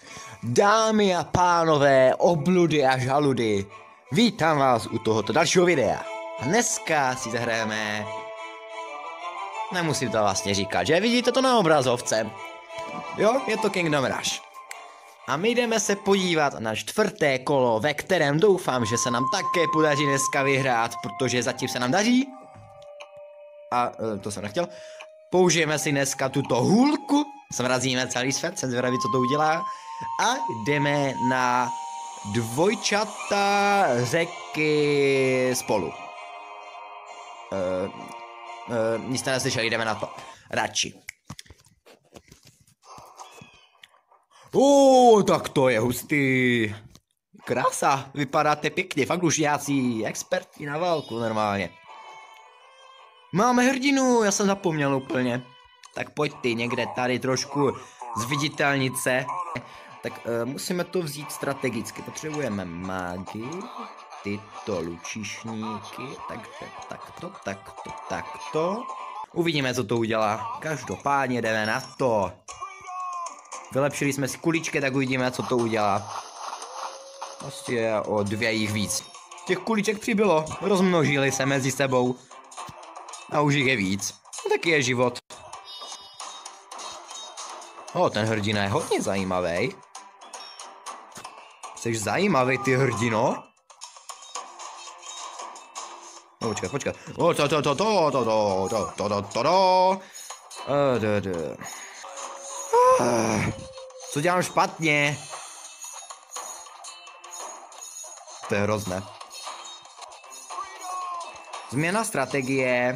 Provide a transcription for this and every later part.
Dámy a pánové, obludy a žaludy, vítám vás u tohoto dalšího videa. A dneska si zahrajeme... Nemusím to vlastně říkat, že vidíte to na obrazovce. Jo, je to Kingdom Rush. A my jdeme se podívat na čtvrté kolo, ve kterém doufám, že se nám také podaří dneska vyhrát, protože zatím se nám daří. A to jsem nechtěl. Použijeme si dneska tuto hůlku, zmrazíme celý svět, jsem zvědavý, co to udělá. A jdeme na dvojčata řeky spolu. Nic jste neslyšeli, jdeme na to. Radši. Tak to je hustý. Krása, vypadáte pěkně, fakt už nějací experti na válku normálně. Máme hrdinu, já jsem zapomněl úplně. Tak pojď ty někde tady trošku zviditelnit se. Tak musíme to vzít strategicky. Potřebujeme mágy, tyto lučišníky, takto. Uvidíme, co to udělá. Každopádně jdeme na to. Vylepšili jsme si kuličky, tak uvidíme, co to udělá. Prostě o 2 jich víc. Těch kuliček přibylo, rozmnožili se mezi sebou. A už jich je víc. Taky je život. Ten hrdina je hodně zajímavý. Jsi zajímavý, ty hrdino? Počkat. Co dělám špatně? To je hrozné. Změna strategie.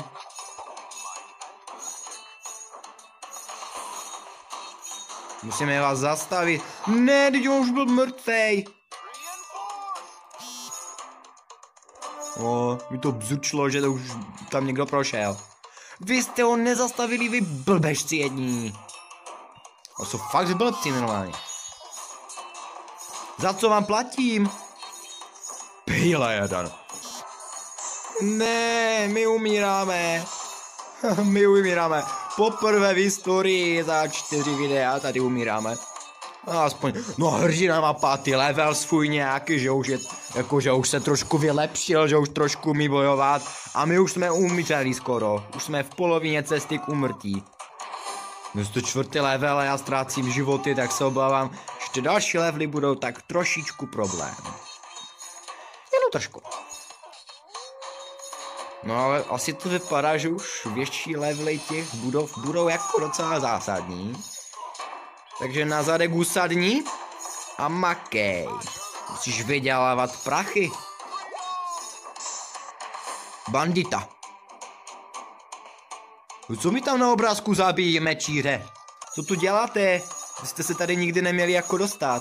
Musíme vás zastavit. Ne, teď už byl mrtvej. Mi to bzučlo, že to už tam někdo prošel. Vy jste ho nezastavili, vy blbežci jední. To jsou fakt blbci normálně. Za co vám platím? Píle jeden. Ne, my umíráme. My umíráme. Poprvé v historii za 4 videa tady umíráme. Aspoň, hrdina má 5. level svůj nějaký, že už je, že už se trošku vylepšil, že už trošku umí bojovat. A my už jsme umřeli skoro. Už jsme v polovině cesty k úmrtí. Když to 4. level a já ztrácím životy, tak se obávám, že ty další levely budou tak trošičku problém. Jenom trošku. No ale asi to vypadá, že už větší levely těch budov budou jako docela zásadní. Takže na zadek usadni a makej. Musíš vydělávat prachy. Bandita. Co mi tam na obrázku zabíjí, mečíře? Co tu děláte? Vy jste se tady nikdy neměli jako dostat.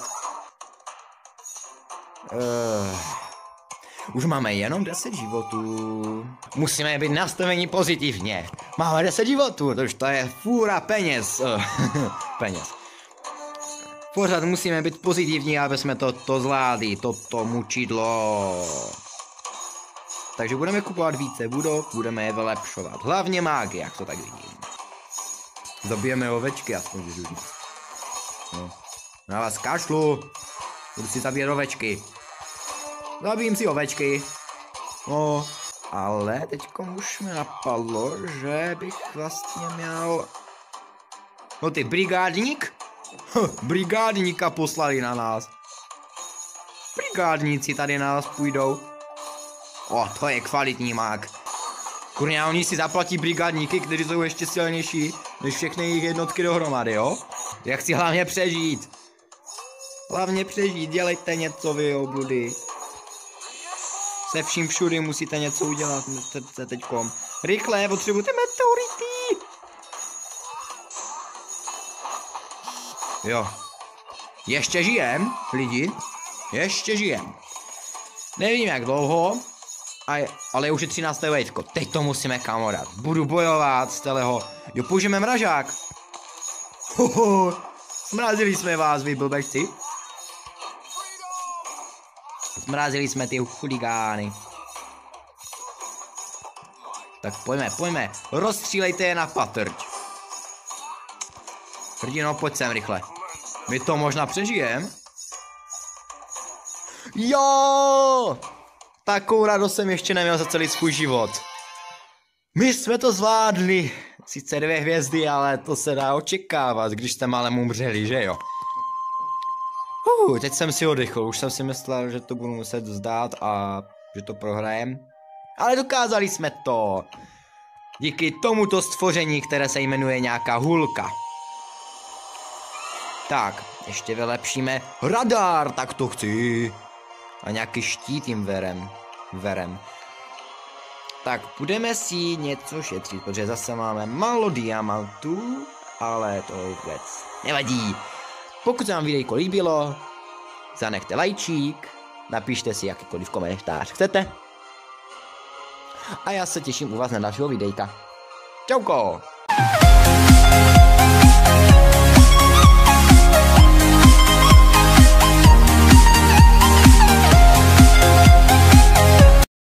Už máme jenom 10 životů. Musíme být nastaveni pozitivně. Máme 10 životů, to je fůra peněz. Peněz. Pořád musíme být pozitivní, aby jsme to zvládli, toto mučidlo. Takže budeme kupovat více budov, budeme je vylepšovat. Hlavně mágy, jak to tak vidím. Zabijeme ovečky, aspoň když už. Na vás kašlu. Budu si zabíjet ovečky. Zabijím si ovečky. Ale teďkom už mi napadlo, že bych vlastně měl... ty brigádník? Brigádníka poslali na nás. Brigádníci tady na nás půjdou. To je kvalitní mák. Kurňa, oni si zaplatí brigádníky, kteří jsou ještě silnější než všechny jejich jednotky dohromady, jo? Já chci hlavně přežít. Hlavně přežít, dělejte něco vy, obludy. Se vším všudy musíte něco udělat teďkom. Rychle, potřebujete meteority. Jo. Ještě žijem, lidi. Ještě žijem. Nevím jak dlouho, ale už je 13. vejtko. Teď to musíme kamorat. Budu bojovat z teleho. Jo, použijeme mražák. Zmrazili jsme vás, vy blbečci. Zmrazili jsme ty chuligány. Tak pojďme. Rozstřílejte je na patrť. Hrdino, pojď sem rychle. My to možná přežijem. Jo! Takovou radost jsem ještě neměl za celý svůj život. My jsme to zvládli. Sice 2 hvězdy, ale to se dá očekávat, když jste málem umřeli, že jo? Teď jsem si oddychl, už jsem si myslel, že to budu muset vzdát a že to prohrajem. Ale dokázali jsme to. Díky tomuto stvoření, které se jmenuje nějaká hulka. Tak, ještě vylepšíme radar, tak to chci. A nějaký štít jim verem. Tak, budeme si něco šetřit, protože zase máme málo diamantů, ale to vůbec nevadí. Pokud se vám videjko líbilo, zanechte lajčík, napište si jakýkoliv komentář chcete. A já se těším u vás na dalšího videjka. Čauko!